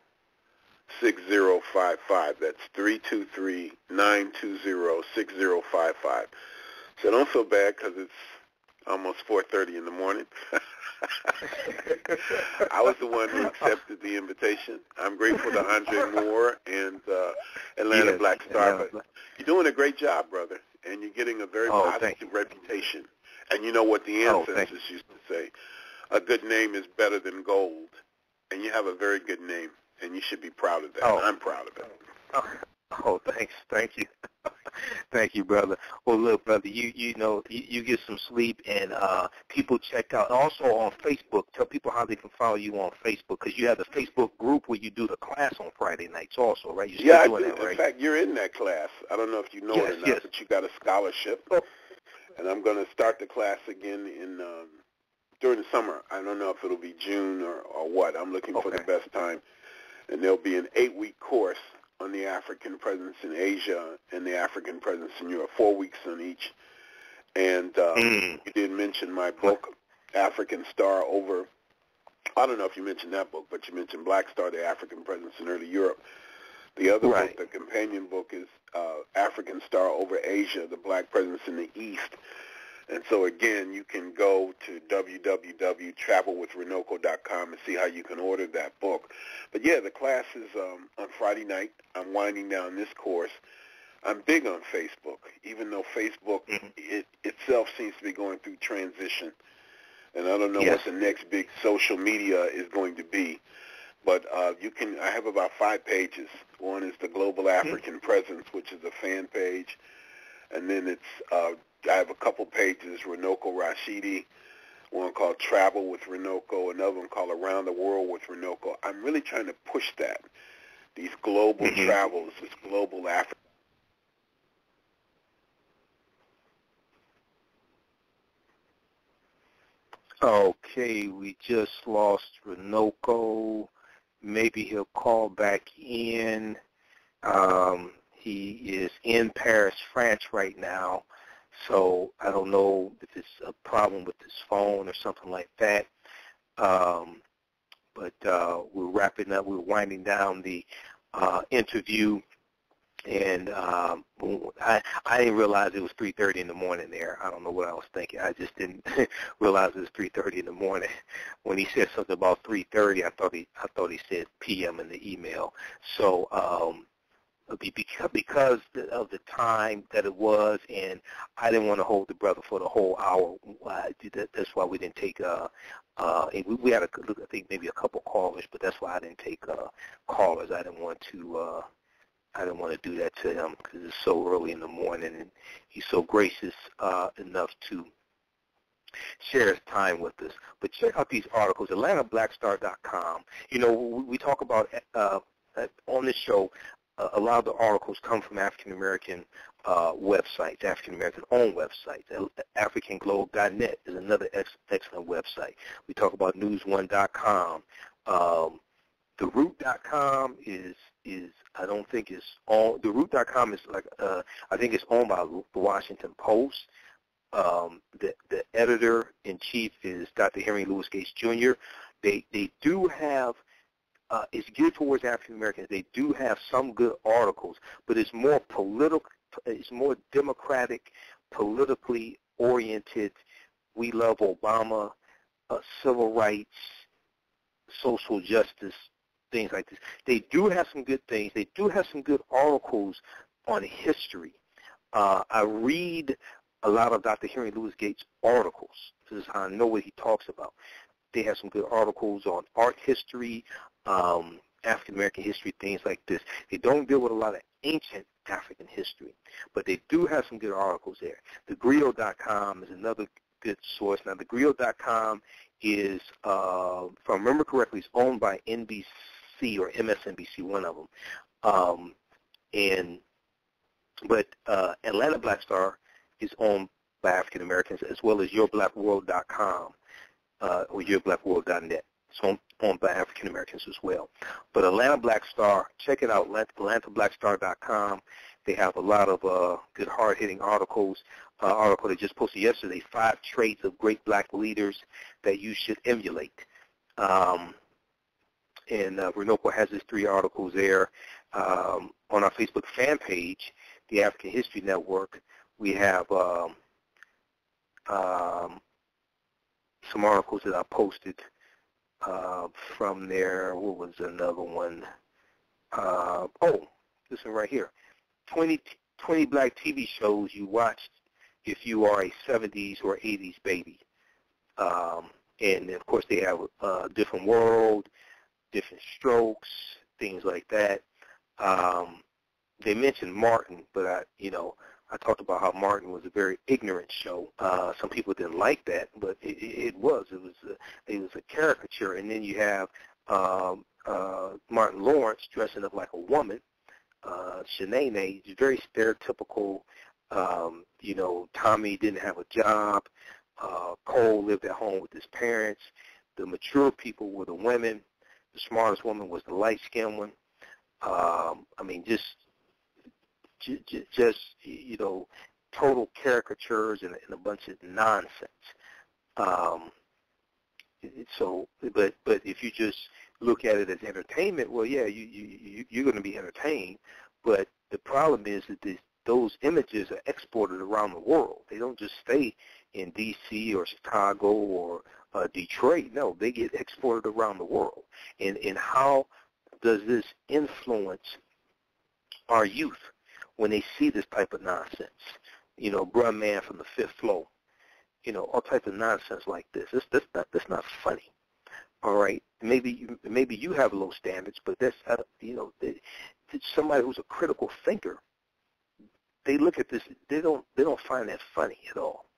six zero five five. That's three two three, nine two zero, six zero five five. So don't feel bad because it's almost four thirty in the morning. I was the one who accepted the invitation. I'm grateful to Andre Moore and uh, Atlanta yes, Black Star. Atlanta. But you're doing a great job, brother, and you're getting a very oh, positive reputation. And you know what the ancestors oh, used to say, a good name is better than gold. And you have a very good name, and you should be proud of that. Oh. I'm proud of it. Oh, oh thanks. Thank you. Thank you, brother. Well, look, brother, you you know, you, you get some sleep, and uh, people check out. Also on Facebook, tell people how they can follow you on Facebook, because you have a Facebook group where you do the class on Friday nights also, right? You're still yeah, doing I do. that, right? In fact, you're in that class. I don't know if you know yes, it or not, yes. but you got a scholarship. Oh. And I'm going to start the class again in um, during the summer. I don't know if it'll be June or, or what. I'm looking okay. for the best time. And there'll be an eight-week course on the African presence in Asia and the African presence in Europe, four weeks on each. And um, mm. you did mention my book, African Star Over, I don't know if you mentioned that book, but you mentioned Black Star, the African presence in early Europe. The other right. book, the companion book, is uh, African Star Over Asia, the Black presence in the East. And so, again, you can go to w w w dot travel with runoko dot com and see how you can order that book. But, yeah, the class is um, on Friday night. I'm winding down this course. I'm big on Facebook, even though Facebook mm-hmm. it, itself seems to be going through transition. And I don't know yes. what the next big social media is going to be. But uh, you can. I have about five pages. One is the Global African mm-hmm. Presence, which is a fan page. And then it's uh, I have a couple pages, Runoko Rashidi, one called Travel with Runoko, another one called Around the World with Runoko. I'm really trying to push that, these global mm-hmm. travels, this global Africa. Okay, we just lost Runoko. Maybe he'll call back in. Um, he is in Paris, France right now, so I don't know if it's a problem with his phone or something like that. Um, but uh, we're wrapping up. We're winding down the uh, interview. And um, I, I didn't realize it was three thirty in the morning there. I don't know what I was thinking. I just didn't realize it was three thirty in the morning. When he said something about three thirty, I thought he I thought he said P M in the email. So um, because because of the time that it was, and I didn't want to hold the brother for the whole hour. That's why we didn't take. Uh, uh, we had a, I think maybe a couple callers, but that's why I didn't take uh, callers. I didn't want to. Uh, I didn't want to do that to him because it's so early in the morning, and he's so gracious uh, enough to share his time with us. But check out these articles, Atlanta Black Star dot com. You know, we, we talk about uh, on this show. Uh, a lot of the articles come from African American uh, websites, African American owned websites. African Globe dot net is another ex- excellent website. We talk about news one dot com. Um, the root dot com is is I don't think it's on. The root dot com is like uh, I think it's owned by the Washington Post. Um, the the editor in chief is Doctor Henry Louis Gates Junior They they do have. Uh, it's geared towards African Americans. They do have some good articles, but it's more political. It's more democratic, politically oriented. We love Obama, uh, civil rights, social justice, things like this. They do have some good things. They do have some good articles on history. Uh, I read a lot of Doctor Henry Louis Gates articles. This is how I know what he talks about. They have some good articles on art history, um, African-American history, things like this. They don't deal with a lot of ancient African history, but they do have some good articles there. The griot dot com is another good source. Now, the griot dot com is, uh, if I remember correctly, it's owned by N B C or M S N B C, one of them. Um, and But uh, Atlanta Black Star is owned by African Americans, as well as your black world dot com. Uh, or your black world dot net. It's owned, owned by African Americans as well. But Atlanta Black Star, check it out, Atlanta Black Star dot com. They have a lot of uh, good hard-hitting articles. Uh, article they just posted yesterday, Five Traits of Great Black Leaders That You Should Emulate. Um, and uh, Runoko has his three articles there. Um, on our Facebook fan page, the African History Network, we have um, um, some articles that I posted uh, from there. What was another one? Uh, oh, this one right here. twenty, twenty black T V shows you watched if you are a seventies or eighties baby. Um, and, of course, they have a different world, different strokes, things like that. Um, they mentioned Martin, but, I, you know, I talked about how Martin was a very ignorant show. Uh, some people didn't like that, but it, it was. It was a, it was a caricature. And then you have um, uh, Martin Lawrence dressing up like a woman. Uh, Shanae, very stereotypical. Um, you know, Tommy didn't have a job. Uh, Cole lived at home with his parents. The mature people were the women. The smartest woman was the light-skinned one. Um, I mean, just... just, you know, total caricatures and, and a bunch of nonsense. Um, so, but but if you just look at it as entertainment, well, yeah, you, you, you're going to be entertained. But the problem is that this, those images are exported around the world. They don't just stay in D C or Chicago or uh, Detroit. No, they get exported around the world. And, and how does this influence our youth when they see this type of nonsense? You know, bruh man from the fifth floor, you know, all types of nonsense like this. This, this, not, that's not funny. All right, maybe you, maybe you have low standards, but that's, uh, you know, they, somebody who's a critical thinker, they look at this, they don't, they don't find that funny at all.